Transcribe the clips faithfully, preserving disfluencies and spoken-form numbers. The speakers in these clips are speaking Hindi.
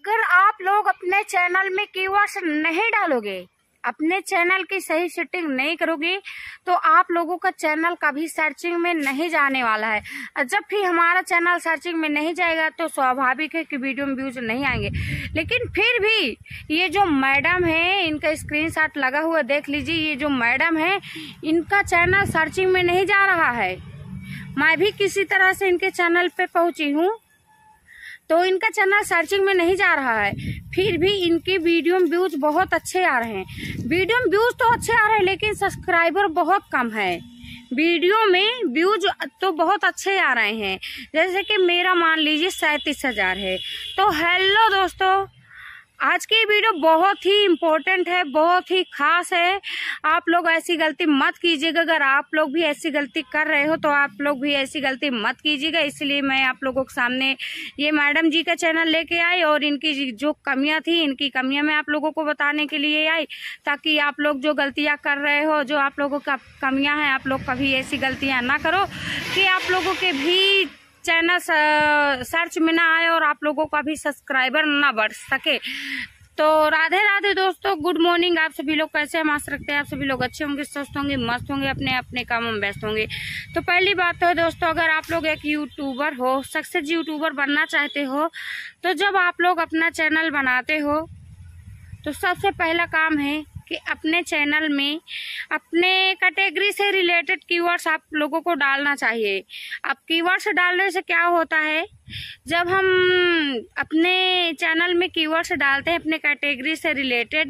अगर आप लोग अपने चैनल में कीवर्ड्स नहीं डालोगे, अपने चैनल की सही सेटिंग नहीं करोगे, तो आप लोगों का चैनल कभी सर्चिंग में नहीं जाने वाला है। और जब भी हमारा चैनल सर्चिंग में नहीं जाएगा तो स्वाभाविक है कि वीडियो में व्यूज नहीं आएंगे। लेकिन फिर भी ये जो मैडम है, इनका स्क्रीनशॉट लगा हुआ देख लीजिए। ये जो मैडम है, इनका चैनल सर्चिंग में नहीं जा रहा है। मैं भी किसी तरह से इनके चैनल पे पहुंची हूँ, तो इनका चैनल सर्चिंग में नहीं जा रहा है। फिर भी इनकी वीडियो में व्यूज बहुत अच्छे आ रहे हैं। वीडियो में व्यूज तो अच्छे आ रहे हैं, लेकिन सब्सक्राइबर बहुत कम है। वीडियो में व्यूज तो बहुत अच्छे आ रहे हैं, जैसे कि मेरा मान लीजिए सैंतीस हजार है। तो हेलो दोस्तों, आज की वीडियो बहुत ही इम्पोर्टेंट है, बहुत ही खास है। आप लोग ऐसी गलती मत कीजिएगा। अगर आप लोग भी ऐसी गलती कर रहे हो तो आप लोग भी ऐसी गलती मत कीजिएगा। इसलिए मैं आप लोगों के सामने ये मैडम जी का चैनल लेके आई और इनकी जो कमियां थी, इनकी कमियां मैं आप लोगों को बताने के लिए आई, ताकि आप लोग जो गलतियां कर रहे हो, जो आप लोगों का कमियां हैं, आप लोग कभी ऐसी गलतियां ना करो कि आप लोगों के भी चैनल सर्च में ना आए और आप लोगों का भी सब्सक्राइबर ना बढ़ सके। तो राधे राधे दोस्तों, गुड मॉर्निंग। आप सभी लोग कैसे हैं? मस्त रखते हैं आप सभी लोग अच्छे होंगे, स्वस्थ होंगे, मस्त होंगे, अपने अपने कामों में व्यस्त होंगे। तो पहली बात तो दोस्तों, अगर आप लोग एक यूट्यूबर हो, सक्सेस यूट्यूबर बनना चाहते हो, तो जब आप लोग अपना चैनल बनाते हो तो सबसे पहला काम है कि अपने चैनल में अपने कैटेगरी से रिलेटेड कीवर्ड्स आप लोगों को डालना चाहिए। अब कीवर्ड्स डालने से क्या होता है, जब हम अपने चैनल में कीवर्ड्स डालते हैं अपने कैटेगरी से रिलेटेड,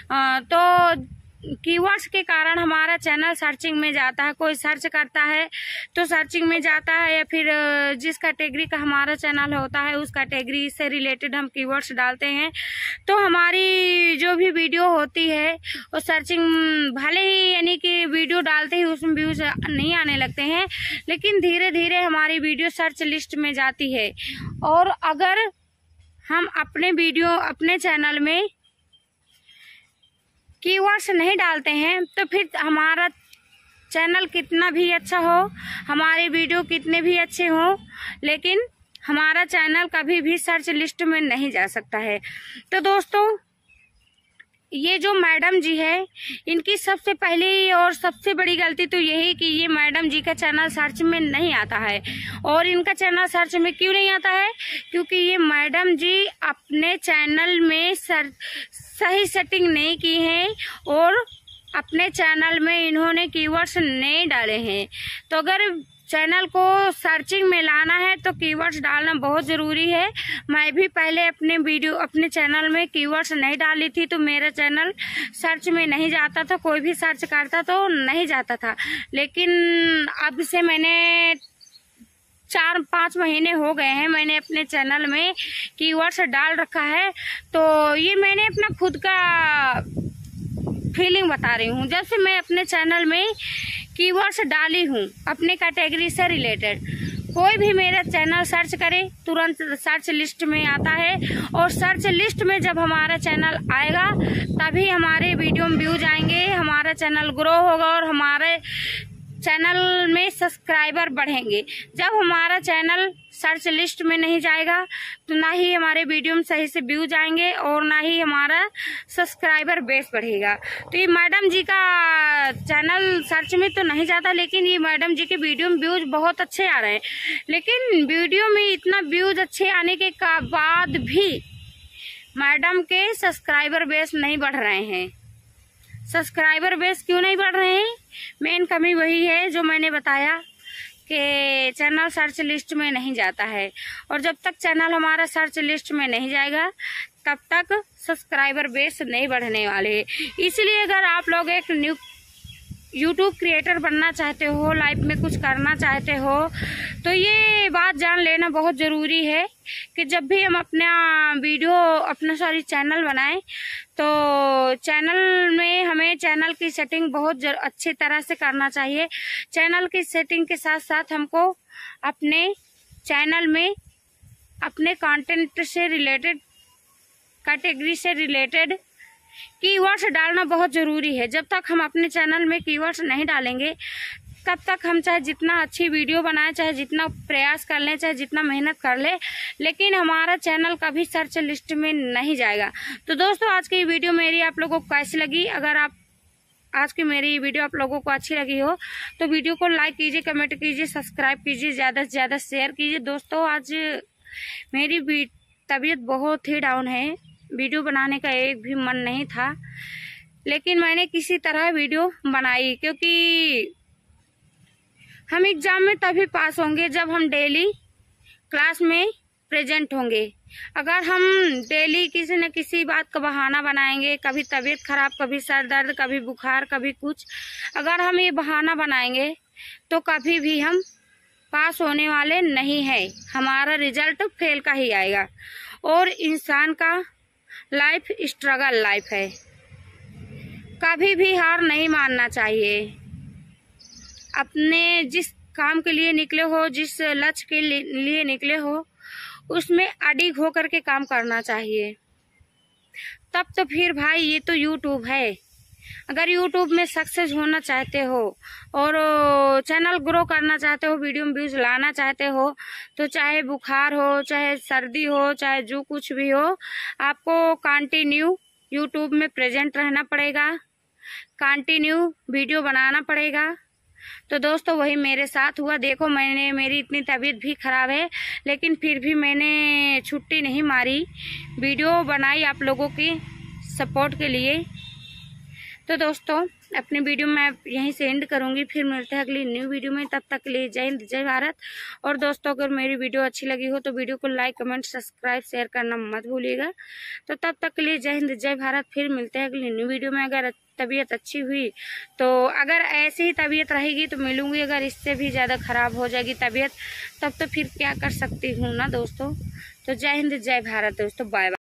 तो कीवर्ड्स के कारण हमारा चैनल सर्चिंग में जाता है। कोई सर्च करता है तो सर्चिंग में जाता है, या फिर जिस कैटेगरी का हमारा चैनल होता है उस कैटेगरी से रिलेटेड हम कीवर्ड्स डालते हैं, तो हमारी जो भी वीडियो होती है वो सर्चिंग, भले ही यानी कि वीडियो डालते ही उसमें व्यूज नहीं आने लगते हैं, लेकिन धीरे धीरे हमारी वीडियो सर्च लिस्ट में जाती है। और अगर हम अपने वीडियो अपने चैनल में कीवर्ड्स नहीं डालते हैं तो फिर हमारा चैनल कितना भी अच्छा हो, हमारे वीडियो कितने भी अच्छे हों, लेकिन हमारा चैनल कभी भी सर्च लिस्ट में नहीं जा सकता है। तो दोस्तों, ये जो मैडम जी है, इनकी सबसे पहली और सबसे बड़ी गलती तो यही कि ये मैडम जी का चैनल सर्च में नहीं आता है। और इनका चैनल सर्च में क्यों नहीं आता है? क्योंकि ये मैडम जी अपने चैनल में सर सही सेटिंग नहीं की है और अपने चैनल में इन्होंने कीवर्ड्स नहीं डाले हैं। तो अगर चैनल को सर्चिंग में लाना है तो कीवर्ड्स डालना बहुत ज़रूरी है। मैं भी पहले अपने वीडियो अपने चैनल में कीवर्ड्स नहीं डाली थी तो मेरा चैनल सर्च में नहीं जाता था, कोई भी सर्च करता तो नहीं जाता था। लेकिन अब से मैंने चार पाँच महीने हो गए हैं, मैंने अपने चैनल में कीवर्ड्स डाल रखा है। तो ये मैंने अपना खुद का फीलिंग बता रही हूँ। जब से मैं अपने चैनल में कीवर्ड्स डाली हूँ अपने कैटेगरी से रिलेटेड, कोई भी मेरा चैनल सर्च करे तुरंत सर्च लिस्ट में आता है। और सर्च लिस्ट में जब हमारा चैनल आएगा तभी हमारे वीडियो में व्यूज आएंगे, हमारा चैनल ग्रो होगा और हमारे चैनल में सब्सक्राइबर बढ़ेंगे। जब हमारा चैनल सर्च लिस्ट में नहीं जाएगा तो ना ही हमारे वीडियो में सही से व्यूज आएंगे और ना ही हमारा सब्सक्राइबर बेस बढ़ेगा। तो ये मैडम जी का चैनल सर्च में तो नहीं जाता, लेकिन ये मैडम जी के वीडियो में व्यूज बहुत अच्छे आ रहे हैं। लेकिन वीडियो में इतना व्यूज अच्छे आने के बाद भी मैडम के सब्सक्राइबर बेस नहीं बढ़ रहे हैं। सब्सक्राइबर बेस क्यों नहीं बढ़ रहे हैं? मेन कमी वही है जो मैंने बताया कि चैनल सर्च लिस्ट में नहीं जाता है। और जब तक चैनल हमारा सर्च लिस्ट में नहीं जाएगा तब तक सब्सक्राइबर बेस नहीं बढ़ने वाले। इसलिए अगर आप लोग एक न्यू यूट्यूब क्रिएटर बनना चाहते हो, लाइफ में कुछ करना चाहते हो, तो ये बात जान लेना बहुत ज़रूरी है कि जब भी हम अपना वीडियो अपना सॉरी चैनल बनाएं तो चैनल में हमें चैनल की सेटिंग बहुत अच्छी तरह से करना चाहिए। चैनल की सेटिंग के साथ साथ हमको अपने चैनल में अपने कंटेंट से रिलेटेड, कैटेगरी से रिलेटेड कीवर्ड्स डालना बहुत ज़रूरी है। जब तक हम अपने चैनल में कीवर्ड्स नहीं डालेंगे तब तक हम चाहे जितना अच्छी वीडियो बनाए, चाहे जितना प्रयास कर लें, चाहे जितना मेहनत कर ले, लेकिन हमारा चैनल कभी सर्च लिस्ट में नहीं जाएगा। तो दोस्तों आज की वीडियो मेरी आप लोगों को कैसी लगी? अगर आप आज की मेरी वीडियो आप लोगों को अच्छी लगी हो तो वीडियो को लाइक कीजिए, कमेंट कीजिए, सब्सक्राइब कीजिए, ज़्यादा से ज़्यादा शेयर कीजिए। दोस्तों आज मेरी तबीयत बहुत ही डाउन है, वीडियो बनाने का एक भी मन नहीं था, लेकिन मैंने किसी तरह वीडियो बनाई, क्योंकि हम एग्जाम में तभी पास होंगे जब हम डेली क्लास में प्रेजेंट होंगे। अगर हम डेली किसी न किसी बात का बहाना बनाएंगे, कभी तबीयत खराब, कभी सर दर्द, कभी बुखार, कभी कुछ, अगर हम ये बहाना बनाएंगे तो कभी भी हम पास होने वाले नहीं है। हमारा रिजल्ट फेल का ही आएगा। और इंसान का लाइफ स्ट्रगल लाइफ है, कभी भी हार नहीं मानना चाहिए। अपने जिस काम के लिए निकले हो, जिस लक्ष्य के लिए निकले हो, उसमें अडिग होकर के काम करना चाहिए। तब तो फिर भाई ये तो यूट्यूब है। अगर यूट्यूब में सक्सेस होना चाहते हो और चैनल ग्रो करना चाहते हो, वीडियो में व्यूज लाना चाहते हो, तो चाहे बुखार हो, चाहे सर्दी हो, चाहे जो कुछ भी हो, आपको कंटिन्यू यूट्यूब में प्रेजेंट रहना पड़ेगा, कंटिन्यू वीडियो बनाना पड़ेगा। तो दोस्तों वही मेरे साथ हुआ। देखो मैंने, मेरी इतनी तबीयत भी खराब है, लेकिन फिर भी मैंने छुट्टी नहीं मारी, वीडियो बनाई आप लोगों की सपोर्ट के लिए। तो दोस्तों अपनी वीडियो मैं यहीं से एंड करूंगी, फिर मिलते हैं अगली न्यू वीडियो में। तब तक के लिए जय हिंद, जय भारत। और दोस्तों अगर मेरी वीडियो अच्छी लगी हो तो वीडियो को लाइक, कमेंट, सब्सक्राइब, शेयर करना मत भूलिएगा। तो तब तक के लिए जय हिंद, जय भारत। फिर मिलते हैं अगली न्यू वीडियो में। अगर तबीयत अच्छी हुई तो, अगर ऐसी ही तबीयत रहेगी तो मिलूंगी, अगर इससे भी ज़्यादा खराब हो जाएगी तबीयत तब तो फिर क्या कर सकती हूँ ना दोस्तों। तो जय हिंद, जय भारत दोस्तों, बाय बाय।